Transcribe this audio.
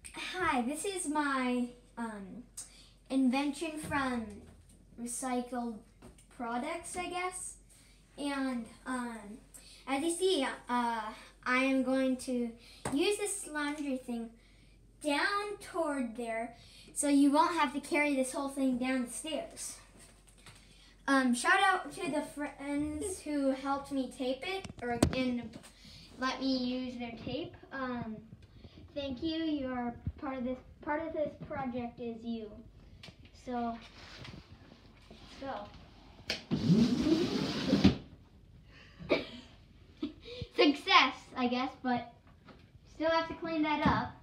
Hi, this is my invention from recycled products, I guess. And as you see, I am going to use this laundry thing down toward there so you won't have to carry this whole thing down the stairs. Shout out to the friends who helped me tape it and let me use their tape. Thank you. You're part of this. Part of this project is you. So. Success, I guess, but still have to clean that up.